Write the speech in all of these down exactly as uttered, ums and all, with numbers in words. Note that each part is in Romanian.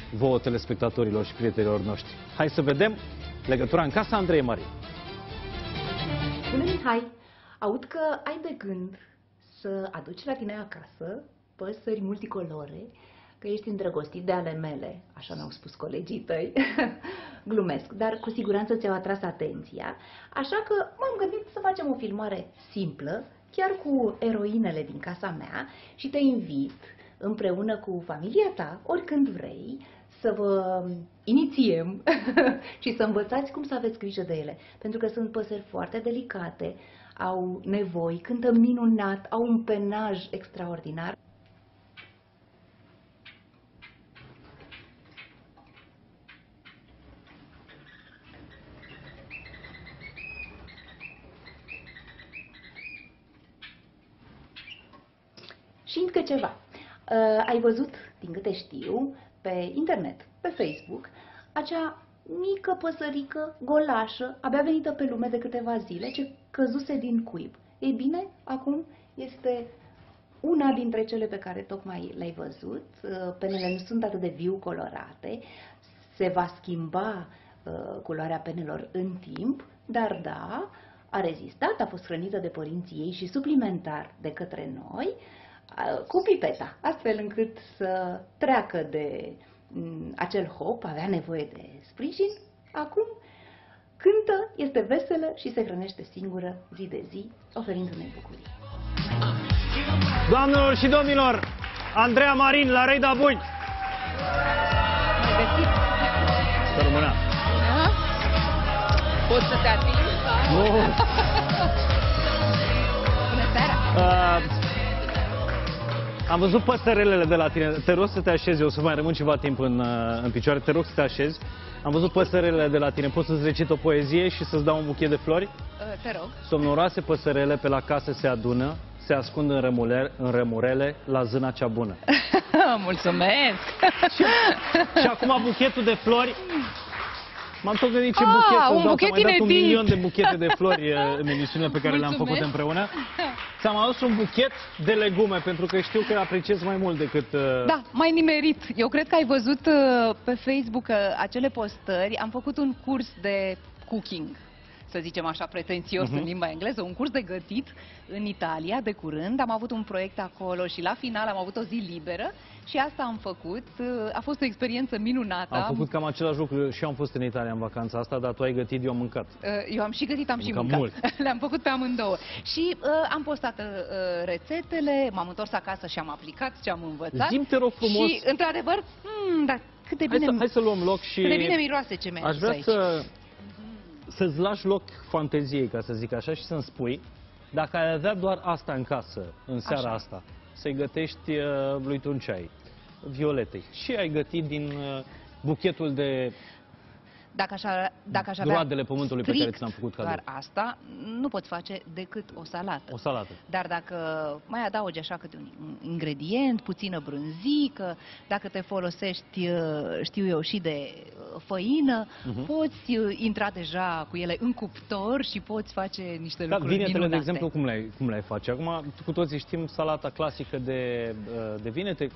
vouă telespectatorilor și prietenilor noștri. Hai să vedem legătura în casa Andreei Marin. Bună, Mihai! Aud că ai de gând să aduci la tine acasă păsări multicolore, că ești îndrăgostit de ale mele, așa mi-au spus colegii tăi. Glumesc, dar cu siguranță ți-au atras atenția, așa că m-am gândit să facem o filmare simplă, chiar cu eroinele din casa mea, și te invit împreună cu familia ta, oricând vrei, să vă inițiem și să învățați cum să aveți grijă de ele. Pentru că sunt păsări foarte delicate, au nevoi, cântă minunat, au un penaj extraordinar. Și încă ceva. Uh, ai văzut, din câte știu, pe internet, pe Facebook, acea mică păsărică golașă, abia venită pe lume de câteva zile, ce căzuse din cuib. Ei bine, acum este una dintre cele pe care tocmai le-ai văzut. Uh, penele nu sunt atât de viu colorate, se va schimba uh, culoarea penelor în timp, dar da, a rezistat, a fost hrănită de părinții ei și suplimentar de către noi, cu pipeta, astfel încât să treacă de m, acel hop, avea nevoie de sprijin. Acum cântă, este veselă și se hrănește singură zi de zi, oferindu-ne bucurii. Doamnelor și domnilor, Andreea Marin la Rei Dabui. Să rămână. Poți să te atingi? Nu. Bună seara! Uh, Am văzut păsărelele de la tine. Te rog să te așezi, eu să mai rămân ceva timp în, în picioare. Te rog să te așezi. Am văzut păsărelele de la tine. Poți să-ți recit o poezie și să-ți dau un buchet de flori? Uh, te rog. Somnoroase păsărele pe la casă se adună, se ascund în, rămurele, în rămurele la zâna cea bună. Mulțumesc! și, și acum buchetul de flori. M-am tot gândit ce Ah, buchet un să-ți dau. buchet Ți-am mai dat un inedit. milion de buchete de flori în emisiunile pe care le-am Mulțumesc. făcut împreună. Ți-am adus un buchet de legume, pentru că știu că apreciez mai mult decât... Uh... Da, mai nimerit. Eu cred că ai văzut uh, pe Facebook uh, acele postări. Am făcut un curs de cooking, să zicem așa pretențios, uh-huh. în limba engleză, un curs de gătit în Italia de curând. Am avut un proiect acolo și la final am avut o zi liberă și asta am făcut. A fost o experiență minunată. Am făcut cam același lucru și eu am fost în Italia în vacanța asta, dar tu ai gătit, eu am mâncat. Eu am și gătit, am, am și mâncat. Mult. Le-am făcut pe amândouă. Și uh, am postat uh, rețetele, m-am întors acasă și am aplicat ce am învățat. Zi-mi, te rog frumos. Și, într-adevăr, hmm, dar cât de bine... Hai să, hai să luăm loc și... Cât de bine miroase ce mi-ai Aș vrea aici. să... să-ți lași loc fanteziei, ca să zic așa, și să-mi spui, dacă ai avea doar asta în casă, în seara așa. asta, să-i gătești uh, lui Tuncai, Violetei, și ai gătit din uh, buchetul de dacă aș, dacă aș avea duradele pământului pe care ți l-am făcut cadou. Doar asta, nu poți face decât o salată. O salată. Dar dacă mai adaugi așa câte un ingredient, puțină brânzică, dacă te folosești, știu eu, și de făină, uh-huh. poți intra deja cu ele în cuptor și poți face niște da, lucruri vinetele, minunate. de exemplu, cum le-ai cum le-ai face? Acum, cu toții știm salata clasică de, de vinete,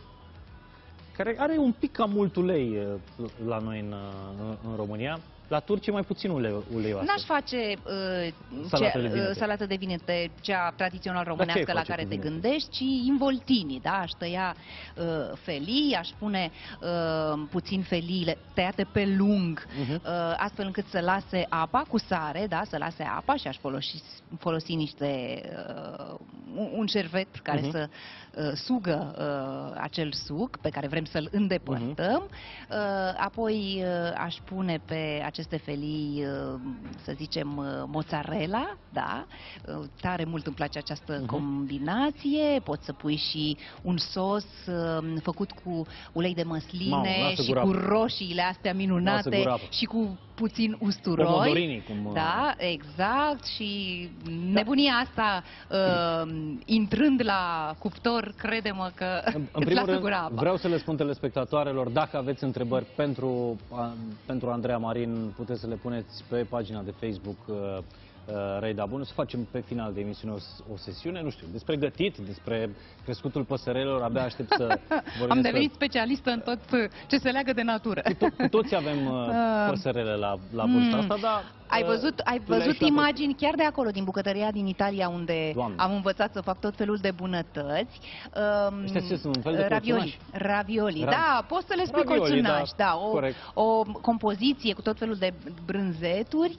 care are un pic cam mult ulei la noi în, în România. La turci mai puțin ulei, ulei N-aș face uh, salată, ce, de vinete. uh, salată de vinete, cea tradițional românească la care te vinete? gândești, ci involtini, da? Aș tăia uh, felii, aș pune uh, puțin feliile tăiate pe lung, uh-huh. uh, astfel încât să lase apa cu sare, da? Să lase apa, și aș folosi, folosi niște uh, un șervet care uh-huh. să uh, sugă uh, acel suc pe care vrem să-l îndepărtăm. Uh-huh. uh, apoi uh, aș pune pe aceste felii, uh, să zicem, uh, mozzarella, da? Uh, tare mult îmi place această uh-huh. combinație. Poți să pui și un sos uh, făcut cu ulei de măsline Mamă, și cu roșiile astea minunate și cu puțin usturoi. Pomodorini, cum... Da, exact. Și nebunia asta, uh, intrând la cuptor, crede-mă că în, în primul rând, gura apa. Vreau să le spun telespectatoarelor, dacă aveți întrebări pentru, a, pentru Andreea Marin, puteți să le puneți pe pagina de Facebook uh, uh, Reida Bun, să facem pe final de emisiune o, o sesiune, nu știu, despre gătit, despre crescutul păsărelor, abia aștept să vorbim. Am despre... devenit specialistă în tot ce se leagă de natură. Cu, to cu toți avem uh, păsărele la, la vârsta asta, dar... Ai văzut, ai văzut imagini chiar de acolo, din bucătăria din Italia, unde Doamne. am învățat să fac tot felul de bunătăți. Um, Ăștia sunt un fel de ravioli. Ravioli, Ra da, poți să le spui ravioli, colțunași, da, da, o, o compoziție cu tot felul de brânzeturi.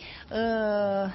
Uh,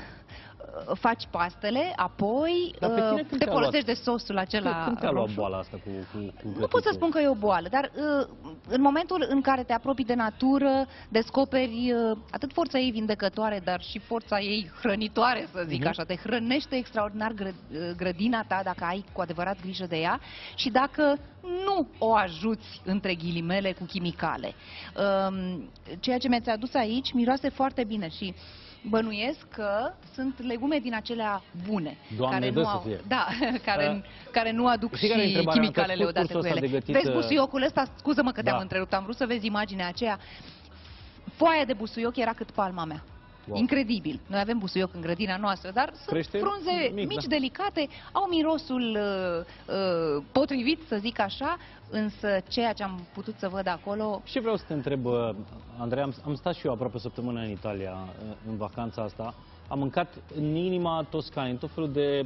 faci pastele, apoi uh, te folosești de sosul acela Când te-a luat roșu. boala asta cu, cu, cu Nu pot să spun că e o boală, dar uh, în momentul în care te apropii de natură, descoperi uh, atât forța ei vindecătoare, dar și forța ei hrănitoare, să zic uh-huh. așa. Te hrănește extraordinar gră, grădina ta, dacă ai cu adevărat grijă de ea și dacă nu o ajuți, între ghilimele, cu chimicale. Uh, ceea ce mi-ați adus aici miroase foarte bine și bănuiesc că sunt legume din acelea bune. Doamne, care dă nu să au, fie. da, care, uh, care nu aduc și chimicalele odată cu ele. Gătit, vezi busuiocul ăsta? Scuză-mă că te-am da. întrerupt, am vrut să vezi imaginea aceea. Foaia de busuioc era cât palma mea. Wow. Incredibil. Noi avem busuioc în grădina noastră, dar Crește sunt frunze mic, mici, da. delicate, au mirosul uh, uh, potrivit, să zic așa, însă ceea ce am putut să văd acolo... Și vreau să te întreb, Andrei, am, am stat și eu aproape o săptămână în Italia, în vacanța asta, am mâncat în inima Toscanei, în tot felul de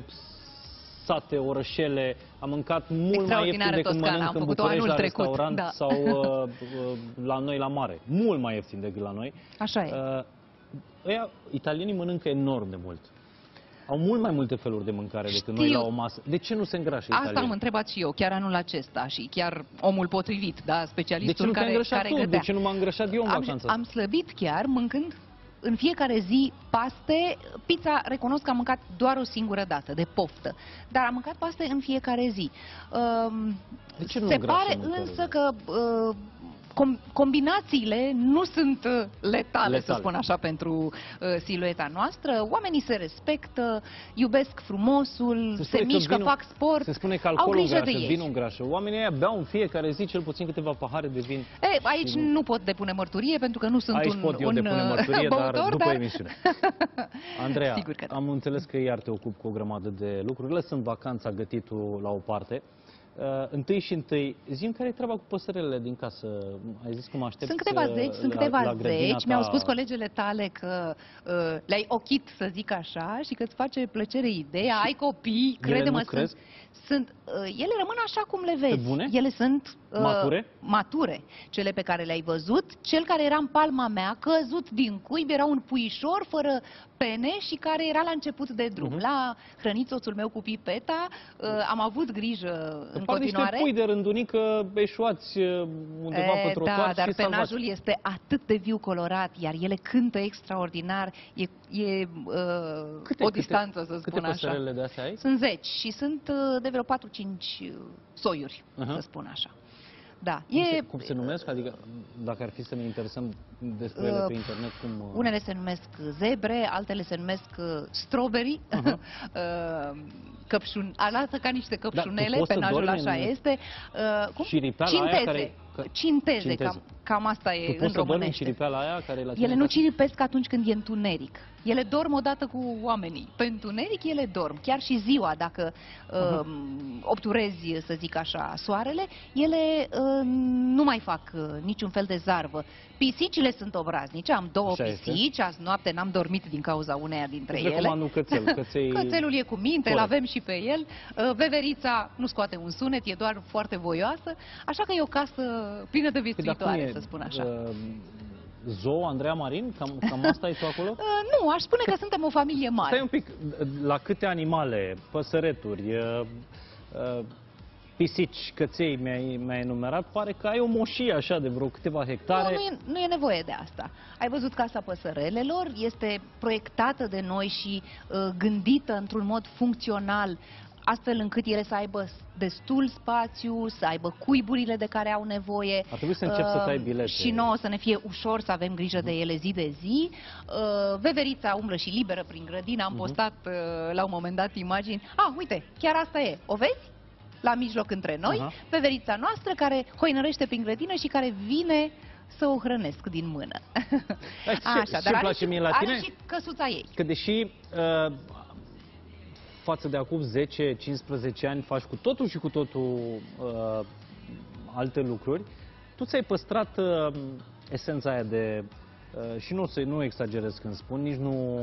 sate, orășele, am mâncat mult mai ieftin decât mănânc în București la trecut, restaurant da. sau uh, la noi la mare. Mult mai ieftin decât la noi. Așa e. Uh, Ăia, italienii mănâncă enorm de mult. Au mult mai multe feluri de mâncare decât Știu. noi la o masă. De ce nu se îngrașă italienii? Asta am întrebat și eu, chiar anul acesta și chiar omul potrivit, da, specialistul de ce nu care, care tu? gătea. De ce nu m-am îngrășat eu în am, vacanță? Am slăbit chiar mâncând în fiecare zi paste. Pizza, recunosc că am mâncat doar o singură dată, de poftă. Dar am mâncat paste în fiecare zi. Um, de ce nu se pare însă că... Uh, Com combinațiile nu sunt letale, letale, să spun așa, pentru uh, silueta noastră. Oamenii se respectă, iubesc frumosul, se, se mișcă, vinul, fac sport, se spune că au alcoolul grijă îngrașă, de ei. vinul îngrașă. Oamenii ăia beau în fiecare zi cel puțin câteva pahare de vin. E, aici nu... nu pot depune mărturie, pentru că nu sunt aici un, pot eu un depune mărturie, băutor, dar după dar... emisiune. Andreea, Sigur că da. Am înțeles că iar te ocup cu o grămadă de lucruri. Lăsând vacanța, gătitul la o parte. Uh, întâi și întâi, zi-mi care e treaba cu păsărelele din casă? Ai zis cum aștepți? Sunt câteva zeci, sunt câteva zeci. Mi-au spus colegele tale că uh, le-ai ochit, să zic așa, și că îți face plăcere ideea, ai copii, crede-mă, sunt, sunt uh, ele rămân așa cum le vezi. Pe bune? Ele sunt uh, mature? mature. Cele pe care le-ai văzut, cel care era în palma mea, căzut din cuib, era un puișor fără pene și care era la început de drum. Uh-huh. La hrănit soțul meu cu pipeta, uh, am avut grijă în Par continuare. Niște pui de rândunică eșuați undeva e, pe trotuar da, și dar salvați. penajul este atât de viu colorat, iar ele cântă extraordinar. E, e uh, câte, o distanță, câte, să câte spun așa. Câte de astea ai? Sunt zeci și sunt uh, de vreo patru cinci soiuri, uh-huh. să spun așa. Da. Cum, e, se, cum se numesc? Adică, dacă ar fi să ne interesăm despre ele pe internet, cum... Uh... Unele se numesc zebre, altele se numesc uh, strawberry, uh-huh. uh, căpșun, arată ca niște căpșunele, da, penajul așa în... este. Uh, cum? Ciripeala aia care... Că... Cinteze, Cinteze. Cam, cam asta e tu în poți să dormi în ciripeala aia care e la Ele nu ciripesc atunci când e întuneric. Ele dorm odată cu oamenii. Pe întuneric ele dorm. Chiar și ziua, dacă uh, uh-huh. obturezi, să zic așa, soarele, ele uh, nu mai fac uh, niciun fel de zarvă. Pisicile sunt obraznice. Am două așa pisici. Este. Azi noapte n-am dormit din cauza uneia dintre îți ele. Nu cățel, căței... Cățelul e cu minte, îl avem și pe el. Uh, veverița nu scoate un sunet, e doar foarte voioasă. Așa că e o casă plină de viețuitoare, să spun așa. Uh, Zoo, Andreea Marin? Cam, cam asta e tu acolo? Uh, nu, aș spune că suntem o familie mare. Stai un pic, la câte animale, păsăreturi, uh, uh, pisici, căței mi-ai mi enumerat, pare că ai o moșie așa de vreo câteva hectare. Nu, nu e, nu e nevoie de asta. Ai văzut Casa Păsărelelor, este proiectată de noi și uh, gândită într-un mod funcțional, astfel încât ele să aibă destul spațiu, să aibă cuiburile de care au nevoie. Ar trebui să încep uh, să tai bilete. Și nouă să ne fie ușor să avem grijă de ele zi de zi. Uh, veverița umblă și liberă prin grădină. Am uh-huh. postat uh, la un moment dat imagini. Ah, uite, chiar asta e. O vezi? La mijloc între noi. Uh-huh. Veverița noastră care hoinărește prin grădină și care vine să o hrănesc din mână. Așa, ce dar place are, mie la și, tine? are și căsuța ei. Că deși uh, față de acum zece cincisprezece ani faci cu totul și cu totul uh, alte lucruri, tu ți-ai păstrat uh, esența aia de, uh, și nu, nu exagerez când spun, nici nu,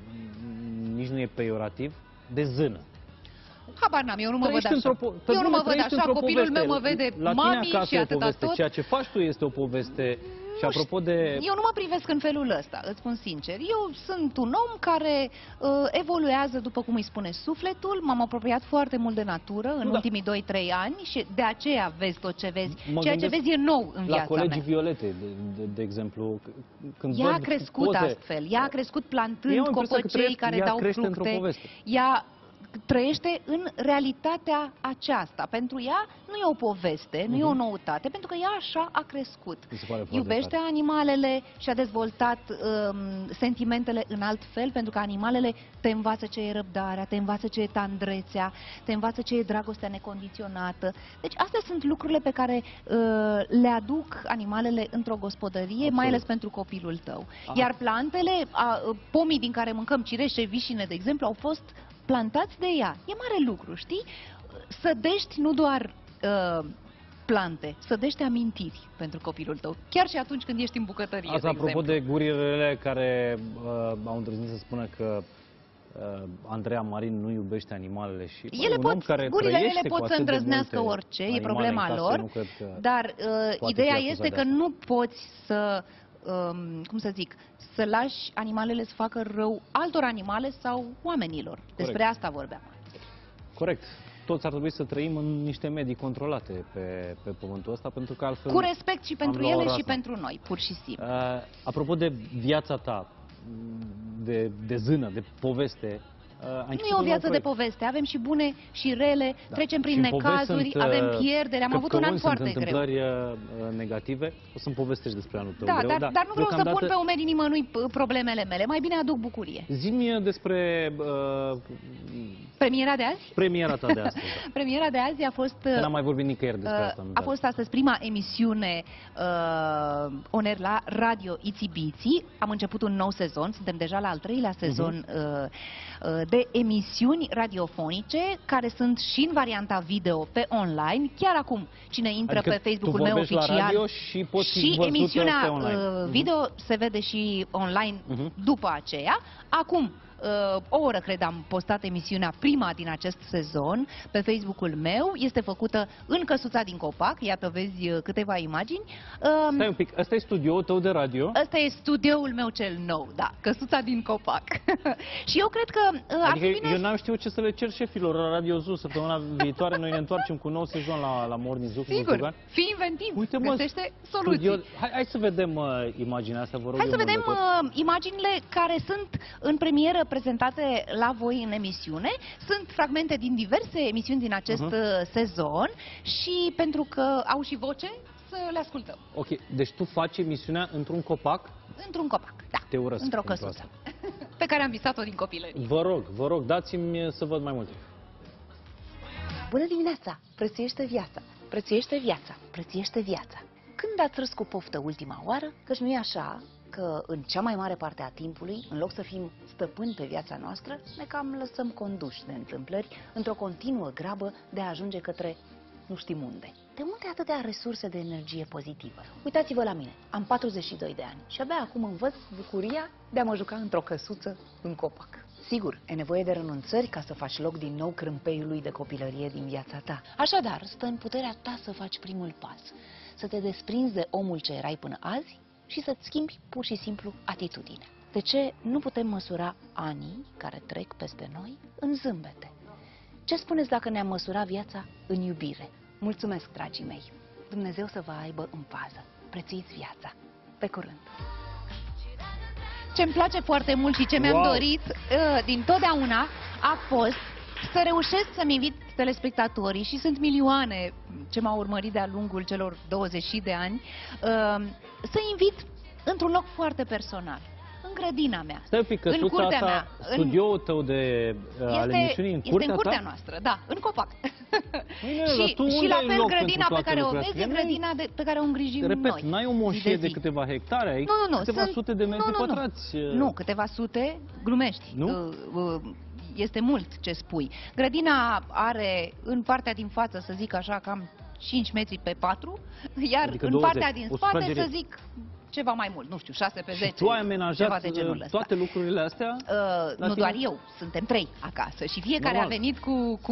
nici nu e peiorativ, de zână. Habar n-am, eu nu mă văd așa. Po- eu nu mă văd așa, copilul poveste. meu mă vede La mami tine și e o atâta poveste. tot. Ceea ce faci tu este o poveste. Și apropo de... Eu nu mă privesc în felul ăsta, îți spun sincer. Eu sunt un om care uh, evoluează după cum îi spune sufletul. M-am apropiat foarte mult de natură în da. ultimii doi trei ani și de aceea vezi tot ce vezi. Mă Ceea ce vezi e nou în la viața colegii mea. Violete, de, de, de exemplu, când Ea a văd crescut poze, astfel, ea a crescut plantând Eu am impresia că copăcei trăiește- care ea dau crește într-o fructe. poveste. Ea trăiește în realitatea aceasta. Pentru ea nu e o poveste, nu e o noutate, pentru că ea așa a crescut. Mi se pare foarte Iubește tare. animalele și a dezvoltat um, sentimentele în alt fel, pentru că animalele te învață ce e răbdarea, te învață ce e tandrețea, te învață ce e dragostea necondiționată. Deci astea sunt lucrurile pe care uh, le aduc animalele într-o gospodărie, Absolut. mai ales pentru copilul tău. Ah. Iar plantele, a, pomii din care mâncăm, cireșe, vișine, de exemplu, au fost plantați de ea. E mare lucru, știi? Sădești nu doar uh, plante, sădești amintiri pentru copilul tău. Chiar și atunci când ești în bucătărie, Asta de apropo exemplu. de gurile care uh, au îndrăznit să spună că uh, Andreea Marin nu iubește animalele și bă, Ele un pot, om care gurile trăiește ele cu pot să atât de îndrăznească multe orice, e animale problema în casă, lor, nu cred că dar uh, poate ideea fi este acuzat că de asta. nu poți să, um, cum să zic, să lași animalele să facă rău altor animale sau oamenilor. Despre asta vorbeam. Corect. Toți ar trebui să trăim în niște medii controlate pe, pe pământul ăsta, pentru că altfel... Cu respect și am pentru luat o ele și razna. pentru noi, pur și simplu. Uh, apropo de viața ta, de, de zână, de poveste... Uh, ai Nu început e o un nou viață de proiect. poveste, avem și bune și rele, Da. trecem prin Și în povesti necazuri, sunt, uh, avem pierderi, am avut un an căpcăuni, foarte sunt greu. întâmplări uh, negative, o să-mi povestești despre anul tău Da, greu, dar, dar nu vreau să deocamdată pun pe umerii nimănui p- problemele mele, mai bine aduc bucurie. zi-mi despre uh, Premiera de azi? premiera ta de astăzi. Da. Premiera de azi a fost... Că n-am mai vorbit nicăieri despre Uh, asta. a fost astăzi prima emisiune uh, on air la Radio Itsy Bitsy. Am început un nou sezon, suntem deja la al treilea sezon uh, uh, de emisiuni radiofonice, care sunt și în varianta video pe online. Chiar acum, cine intră Adică pe Facebook-ul tu meu vorbești la oficial radio și poți fi și văzută emisiunea pe online. uh, video se vede și online Mhm. după aceea. Acum, uh, o oră, cred, am postat emisiunea prima din acest sezon pe Facebook-ul meu. Este făcută în căsuța din copac. Iată, vezi uh, câteva imagini. Um, Stai un pic, ăsta e studioul tău de radio? Ăsta e studioul meu cel nou, da, căsuța din copac. Și eu cred că uh, ar Adică fi bine... eu n-am știut ce să le cer șefilor la Radio Zoo. Săptămâna viitoare noi ne întoarcem cu un nou sezon la, la Morning Zoo. cu Sigur, Vultugan. fii inventiv, Uite, mă, găsește soluții. studio... hai, hai să vedem uh, imaginea asta, vă rog. Hai să eu mult vedem de tot. uh, imaginile care sunt în premieră prezentate la voi în emisiune. Sunt fragmente din diverse emisiuni din acest Mhm. uh, sezon și pentru că au și voce, să le ascultăm. Ok, deci tu faci emisiunea într-un copac? Într-un copac, da, Te urăsc într-o pentru căsuță, pe care am visat-o din copilărie. Vă rog, vă rog, dați-mi să văd mai multe. Bună dimineața! Prețuiește viața! Prețuiește viața! Prețuiește viața! Când ați râs cu poftă ultima oară? Căci nu e așa că în cea mai mare parte a timpului, în loc să fim stăpâni pe viața noastră, ne cam lăsăm conduși de întâmplări într-o continuă grabă de a ajunge către nu știm unde. De unde atâtea resurse de energie pozitivă? Uitați-vă la mine, am patruzeci și doi de ani și abia acum învăț bucuria de a mă juca într-o căsuță în copac. Sigur, e nevoie de renunțări ca să faci loc din nou crâmpeiului de copilărie din viața ta. Așadar, stă în puterea ta să faci primul pas, să te desprinzi de omul ce erai până azi și să-ți schimbi pur și simplu atitudinea. De ce nu putem măsura anii care trec peste noi în zâmbete? Ce spuneți dacă ne-am măsura viața în iubire? Mulțumesc, dragii mei! Dumnezeu să vă aibă în pază. Prețuiți viața! Pe curând! Ce-mi place foarte mult și ce mi-am Wow. dorit uh, din totdeauna a fost să reușesc să-mi invit telespectatorii, și sunt milioane ce m-au urmărit de-a lungul celor douăzeci de ani, uh, să invit într-un loc foarte personal, în grădina mea, Stai un pic, în căsuța curtea asta, mea. studioul tău de uh, al Este, emisiunii în este curtea în curtea ta? noastră, da, în copac. Mâine, și tu și la ai fel loc grădina pentru pe care o toate vezi e lucrurile astea? grădina de, pe care o îngrijim Repet, noi. n-ai o zi moșie de, zi. câteva hectare, ai Nu, nu, nu, câteva sunt- sute de metri nu, nu, nu. pătrați. Nu, câteva sute, glumești. Nu? Uh, uh, Este mult ce spui. Grădina are în partea din față, să zic așa, cam cinci metri pe patru, iar Adică în douăzeci, partea din o spate, sufragerie. să zic, ceva mai mult, nu știu, șase pe zece. Și tu ai ceva amenajat de genul ăsta. toate lucrurile astea? Uh, La nu tine? doar eu, suntem trei acasă și fiecare Normal. a venit cu, cu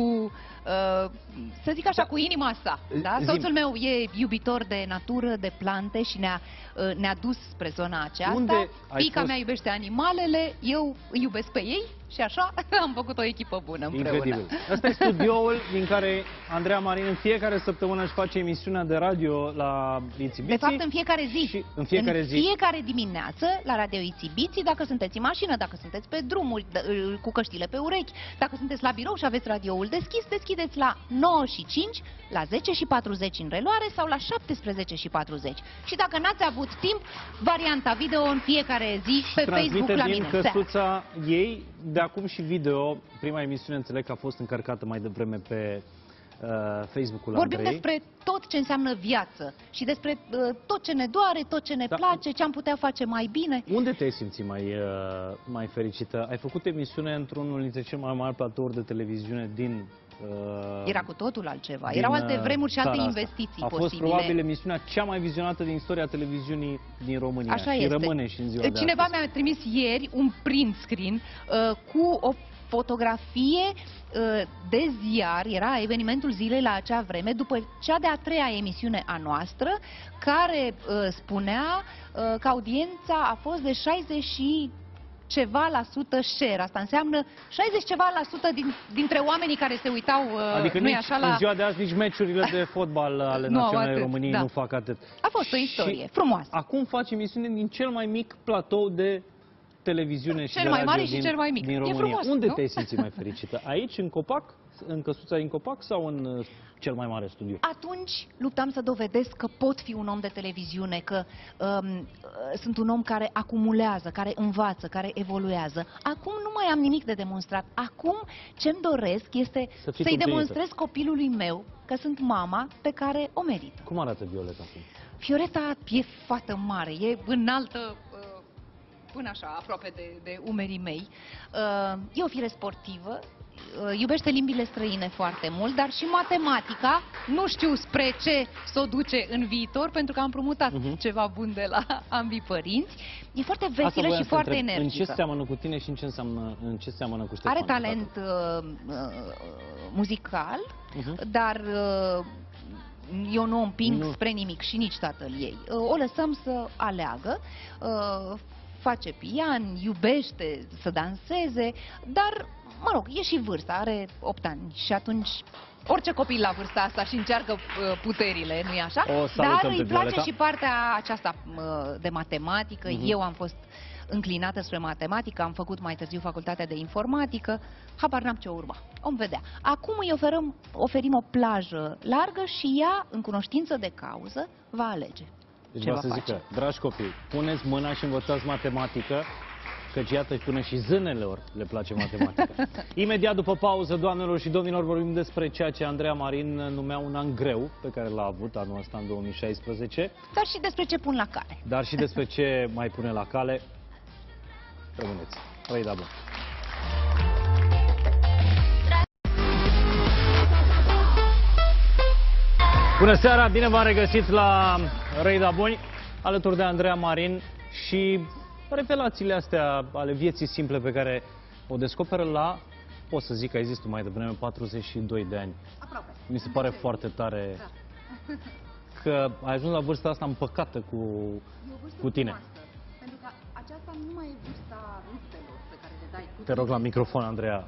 uh, să zic așa, Da. cu inima sa. Da? Zi-mi. Soțul meu e iubitor de natură, de plante și ne-a uh, ne-a dus spre zona aceasta. Unde ai Fiica fost? mea iubește animalele, eu îi iubesc pe ei și așa am făcut o echipă bună împreună. Incredibil. Asta e studioul din care Andreea Marin în fiecare săptămână își face emisiunea de radio la Ițibiții. De fapt, în fiecare zi. Și în fiecare în zi. fiecare dimineață, la Radio Ițibiții, dacă sunteți în mașină, dacă sunteți pe drumuri, d- cu căștile pe urechi, dacă sunteți la birou și aveți radioul deschis, deschideți la nouă și cinci, la zece și patruzeci în reluare sau la șaptesprezece și patruzeci. Și dacă n-ați avut timp, varianta video în fiecare zi pe Facebook Transmite la din mine. seara. căsuța ei, de acum și video. Prima emisiune, înțeleg că a fost încărcată mai devreme pe uh, Facebook-ul Vorbim Andrei. despre tot ce înseamnă viață și despre uh, tot ce ne doare, tot ce ne Da. place, ce am putea face mai bine. Unde te-ai simțit mai, uh, mai fericită? Ai făcut emisiune într-unul dintre cele mai mari platouri de televiziune din... Uh, Era cu totul altceva. din, Erau alte uh, vremuri și alte țara asta. investiții A fost posibile. probabil emisiunea cea mai vizionată din istoria televiziunii din România. Așa și este. rămâne și în ziua de Cineva astăzi. mi-a trimis ieri un print screen uh, cu o fotografie uh, de ziar, era evenimentul zilei la acea vreme, după cea de-a treia emisiune a noastră, care uh, spunea uh, că audiența a fost de șaizeci și ceva la sută share. Asta înseamnă șaizeci ceva la sută din, dintre oamenii care se uitau, uh, Adică nu-i nici așa, la... în ziua de azi, nici meciurile de fotbal ale Nu au Naționale atât, României da. nu fac atât. A fost o istorie Și frumoasă. acum faci emisiune din cel mai mic platou de televiziune și Cel de mai radio mare și din, cel mai mic. din E România. frumos, Unde nu? te-ai simțit mai fericită? Aici, în Copac? În căsuța din Copac sau în uh, cel mai mare studio? Atunci luptam să dovedesc că pot fi un om de televiziune, că um, uh, sunt un om care acumulează, care învață, care evoluează. Acum nu mai am nimic de demonstrat. Acum ce-mi doresc este Să fii să-i împlinită. demonstrez copilului meu că sunt mama pe care o merită. Cum arată Violeta acum? Fioreta e fată mare, e înaltă uh, până așa, aproape de, de umerii mei. Uh, E o fire sportivă, uh, iubește limbile străine foarte mult, dar și matematica. Nu știu spre ce s-o duce în viitor, pentru că am împrumutat Mhm. ceva bun de la ambii părinți. E foarte Asta veselă voiam și să foarte întreb. În ce energică. seamănă cu tine și în ce, înseamnă, în ce seamănă cu Ștefan? Are talent uh, uh, muzical, Mhm. dar uh, eu nu o împing Nu. spre nimic și nici tatăl ei. Uh, o lăsăm să aleagă, uh, face pian, iubește să danseze, dar, mă rog, e și vârsta, are opt ani și atunci orice copil la vârsta asta și încearcă uh, puterile, nu-i așa? O salutăm Dar pe îi place Violeta. și partea aceasta uh, de matematică. Mhm. Eu am fost înclinată spre matematică, am făcut mai târziu facultatea de informatică, habar n-am ce urma. Om vedea. Acum îi oferăm, oferim o plajă largă și ea, în cunoștință de cauză, va alege. Deci ce vreau va să zic face. că, dragi copii, puneți mâna și învățați matematică, căci iată până și zânelor le place matematica. Imediat după pauză, doamnelor și domnilor, vorbim despre ceea ce Andreea Marin numea un an greu, pe care l-a avut anul ăsta în două mii șaisprezece, Dar și despre ce pun la cale. dar și despre ce mai pune la cale. Rămâneți. Trăi da bun. Bună seara, bine v-am regăsit la Răi da Buni, alături de Andreea Marin și revelațiile astea ale vieții simple pe care o descoperă la, pot să zic că ai zis tu mai devreme, patruzeci și doi de ani. Aproape. Mi se pare foarte tare că ai ajuns la vârsta asta împăcată cu, cu tine. Pentru că aceasta nu mai e vârsta luptelor pe care le dai cu Te rog la microfon, Andreea.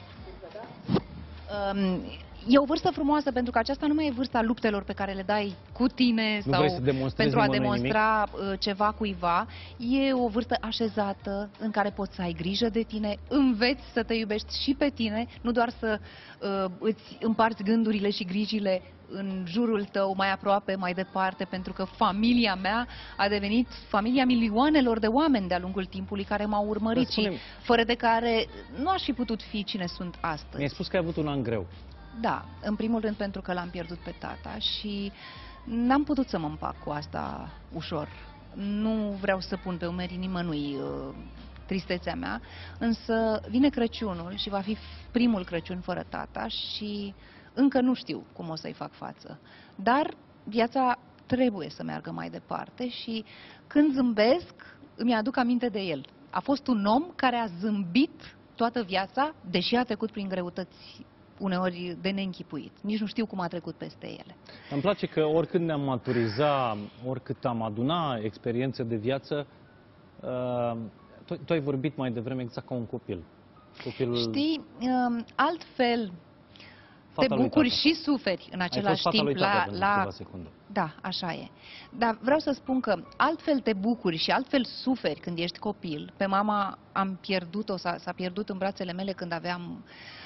Um, E o vârstă frumoasă pentru că aceasta nu mai e vârsta luptelor pe care le dai cu tine Nu sau vrei să demonstrezi pentru a nimănui demonstra uh, ceva cuiva. E o vârstă așezată în care poți să ai grijă de tine, înveți să te iubești și pe tine, nu doar să uh, îți împarți gândurile și grijile în jurul tău, mai aproape, mai departe, pentru că familia mea a devenit familia milioanelor de oameni de-a lungul timpului care m-au urmărit Dar spune-mi- și fără de care nu aș fi putut fi cine sunt astăzi. Mi-ai spus că ai avut un an greu. Da, în primul rând pentru că l-am pierdut pe tata și n-am putut să mă împac cu asta ușor. Nu vreau să pun pe umerii nimănui uh, tristețea mea, însă vine Crăciunul și va fi primul Crăciun fără tata și încă nu știu cum o să-i fac față. Dar viața trebuie să meargă mai departe și când zâmbesc îmi aduc aminte de el. A fost un om care a zâmbit toată viața, deși a trecut prin greutăți uneori de neînchipuit. Nici nu știu cum a trecut peste ele. Îmi place că oricând ne-am maturiza, oricât am aduna experiențe de viață, uh, tu, tu ai vorbit mai devreme exact ca un copil. Copilul... Știi, um, altfel te bucuri și suferi în același timp la... la... Da, așa e. Dar vreau să spun că altfel te bucuri și altfel suferi când ești copil. Pe mama am pierdut-o, s-a pierdut în brațele mele când aveam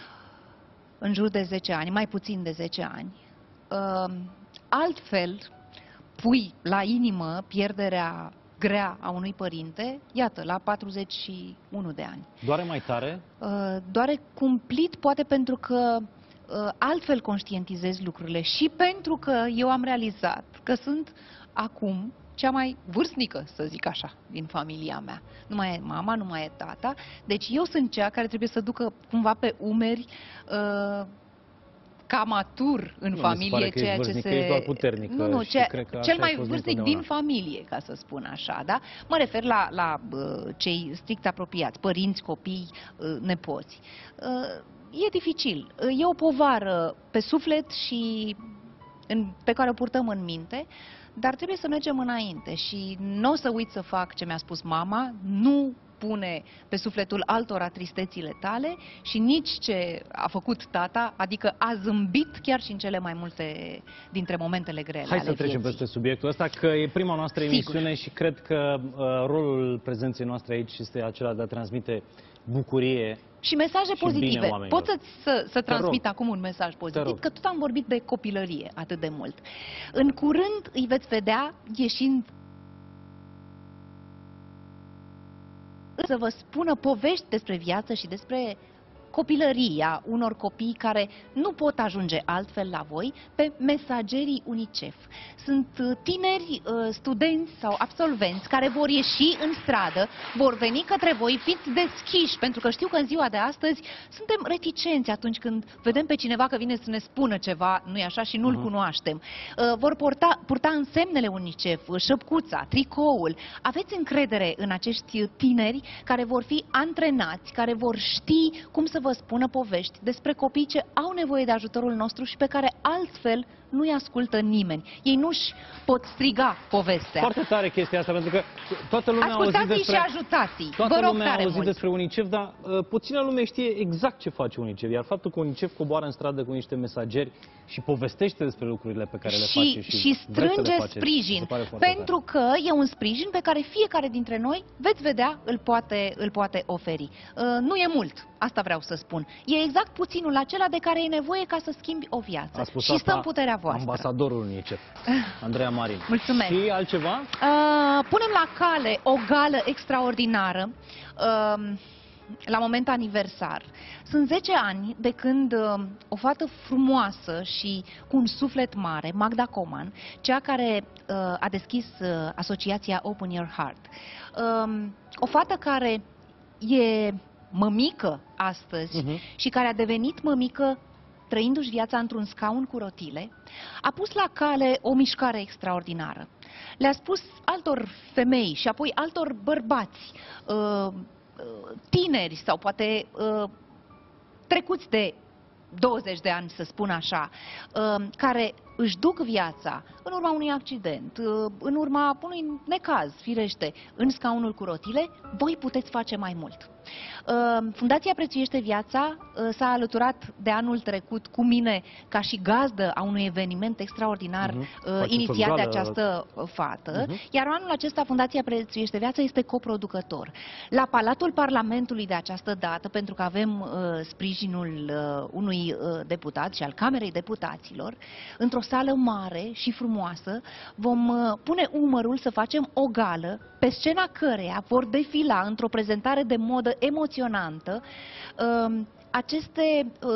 în jur de zece ani, mai puțin de zece ani. Uh, altfel pui la inimă pierderea grea a unui părinte, iată, la patruzeci și unu de ani. Doare mai tare? Uh, doare cumplit, poate pentru că uh, altfel conștientizezi lucrurile și pentru că eu am realizat că sunt acum cea mai vârstnică, să zic așa, din familia mea. Nu mai e mama, nu mai e tata, deci eu sunt cea care trebuie să ducă cumva pe umeri uh, ca matur în nu, familie, ceea ce se... Ești doar puternică nu, nu, ce... cred că cel mai vârstnic din familie, ca să spun așa, da? Mă refer la, la uh, cei strict apropiați, părinți, copii, uh, nepoți. Uh, e dificil, uh, e o povară pe suflet și în, pe care o purtăm în minte, dar trebuie să mergem înainte și nu o să uit să fac ce mi-a spus mama, nu pune pe sufletul altora tristețile tale și nici ce a făcut tata, adică a zâmbit chiar și în cele mai multe dintre momentele grele. Hai ale să trecem vieții. peste subiectul ăsta, că e prima noastră Sigur. emisiune și cred că uh, rolul prezenței noastre aici este acela de a transmite bucurie și mesaje și pozitive. Pot să, să, să transmit rog. acum un mesaj pozitiv, că tot am vorbit de copilărie atât de mult. În curând îi veți vedea ieșind să vă spună povești despre viață și despre copilăria unor copii care nu pot ajunge altfel la voi pe mesagerii UNICEF. Sunt tineri, studenți sau absolvenți care vor ieși în stradă, vor veni către voi, fiți deschiși, pentru că știu că în ziua de astăzi suntem reticenți atunci când vedem pe cineva că vine să ne spună ceva, nu-i așa, și nu-l uh-huh. cunoaștem. Vor purta, purta însemnele UNICEF, șăpcuța, tricoul. Aveți încredere în acești tineri care vor fi antrenați, care vor ști cum să vă spună povești despre copii ce au nevoie de ajutorul nostru și pe care altfel nu-i ascultă nimeni. Ei nu-și pot striga povestea. Foarte tare chestia asta, pentru că toată lumea a auzit despre... și ajutați-i. Toată Vă rog lumea a auzit mult. despre UNICEF, dar uh, puțină lume știe exact ce face UNICEF. Iar faptul că UNICEF coboară în stradă cu niște mesageri și povestește despre lucrurile pe care și, le face și, și strânge face, sprijin, pentru că e un sprijin pe care fiecare dintre noi, veți vedea, îl poate, îl poate oferi. Uh, nu e mult, asta vreau să spun. E exact puținul acela de care e nevoie ca să schimbi o viață. Și stă în puterea voastră. Ambasadorul UNICEF, Andreea Marin. Mulțumesc. Și altceva? Uh, punem la cale o gală extraordinară uh, la moment aniversar. Sunt zece ani de când uh, o fată frumoasă și cu un suflet mare, Magda Coman, cea care uh, a deschis uh, asociația Open Your Heart. Uh, o fată care e mămică astăzi uh-huh. și care a devenit mămică trăindu-și viața într-un scaun cu rotile, a pus la cale o mișcare extraordinară. Le-a spus altor femei și apoi altor bărbați, tineri sau poate trecuți de douăzeci de ani, să spun așa, care își duc viața în urma unui accident, în urma unui necaz, firește, în scaunul cu rotile, voi puteți face mai mult. Fundația Prețuiește Viața s-a alăturat de anul trecut cu mine ca și gazdă a unui eveniment extraordinar uh-huh. inițiat de această fată, uh-huh. iar anul acesta Fundația Prețuiește Viața este coproducător. La Palatul Parlamentului de această dată, pentru că avem uh, sprijinul uh, unui uh, deputat și al Camerei Deputaților, într-o sală mare și frumoasă, vom uh, pune umărul să facem o gală pe scena căreia vor defila într-o prezentare de modă emoționantă uh, aceste uh,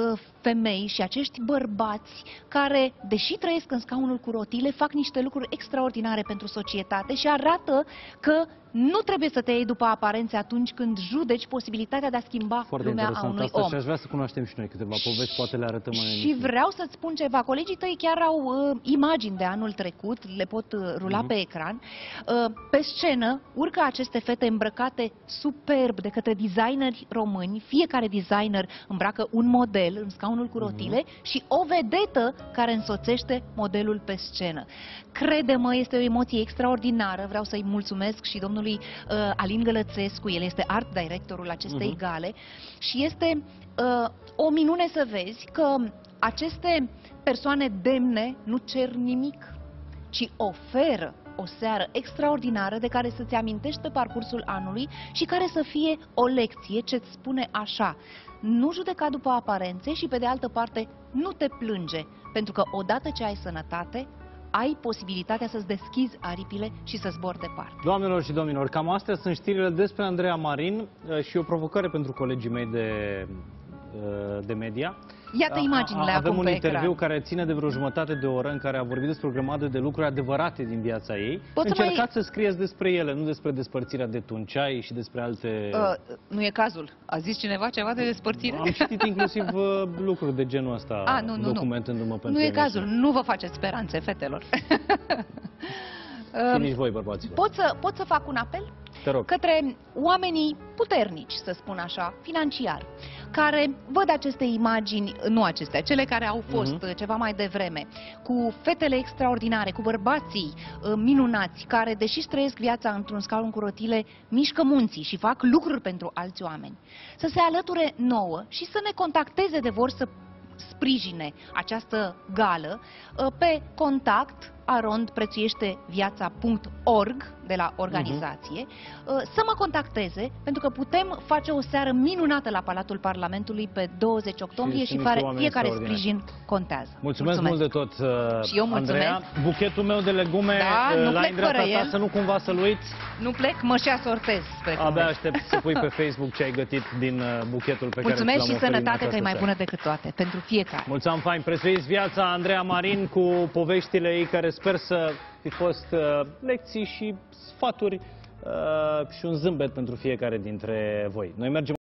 femei și acești bărbați care, deși trăiesc în scaunul cu rotile, fac niște lucruri extraordinare pentru societate și arată că nu trebuie să te iei după aparențe atunci când judeci posibilitatea de a schimba Foarte lumea a interesant unui asta om. și aș vrea să cunoaștem și noi câteva povești, poate le arătăm în Și emisiune. vreau să-ți spun ceva. Colegii tăi chiar au uh, imagini de anul trecut, le pot uh, rula Mhm. pe ecran. Uh, pe scenă urcă aceste fete îmbrăcate superb de către designeri români. Fiecare designer îmbracă un model în scaunul cu rotile și o vedetă care însoțește modelul pe scenă. Crede-mă, este o emoție extraordinară. Vreau să-i mulțumesc și domnului uh, Alin Gălățescu, el este art directorul acestei Mhm. gale și este uh, o minune să vezi că aceste persoane demne nu cer nimic, ci oferă o seară extraordinară de care să-ți amintești pe parcursul anului și care să fie o lecție ce-ți spune așa: nu judeca după aparențe și, pe de altă parte, nu te plânge, pentru că odată ce ai sănătate, ai posibilitatea să-ți deschizi aripile și să zbori departe. Doamnelor și domnilor, cam astea sunt știrile despre Andreea Marin uh, și o provocare pentru colegii mei de, uh, de media. Iată imaginile Avem acum un pe interviu ecran. care ține de vreo jumătate de oră în care a vorbit despre o grămadă de lucruri adevărate din viața ei. Pot să Încercați mai- să scrieți despre ele, nu despre despărțirea de Tuncai și despre alte... Uh, nu e cazul. A zis cineva ceva de despărțire? Am citit inclusiv uh, lucruri de genul ăsta, A, nu, nu, nu. documentându-mă pentru Nu e emisiune. cazul. Nu vă faceți speranțe, fetelor. Și nici voi, bărbaților. Pot să, pot să fac un apel Te rog. către oamenii puternici, să spun așa, financiar, care văd aceste imagini, nu acestea, cele care au fost Mhm. uh, ceva mai devreme, cu fetele extraordinare, cu bărbații uh, minunați, care, deși își trăiesc viața într-un scaun cu rotile, mișcă munții și fac lucruri pentru alți oameni, să se alăture nouă și să ne contacteze de vor să sprijine această gală uh, pe contact arond prețuiește viața punct org de la organizație, uh, să mă contacteze, pentru că putem face o seară minunată la Palatul Parlamentului pe douăzeci octombrie sunt și, niște fare, oameni fiecare extraordinari. sprijin contează. Mulțumesc, mult de tot, uh, Și eu mulțumesc. Andreea. Buchetul meu de legume Da, uh, nu la plec intrata fără ta, el. să nu cumva să-l uiți. Nu plec, mă și asortez. spre cum Abia vezi. aștept să pui pe Facebook ce ai gătit din uh, buchetul pe Mulțumesc care ți și l-am oferit în sănătate, că e această mai seară. bună decât toate, pentru fiecare. Mulțumim, fain. Prețuiți viața, Andreea Marin, cu poveștile ei care sper să fi fost uh, lecții și sfaturi uh, și un zâmbet pentru fiecare dintre voi. Noi mergem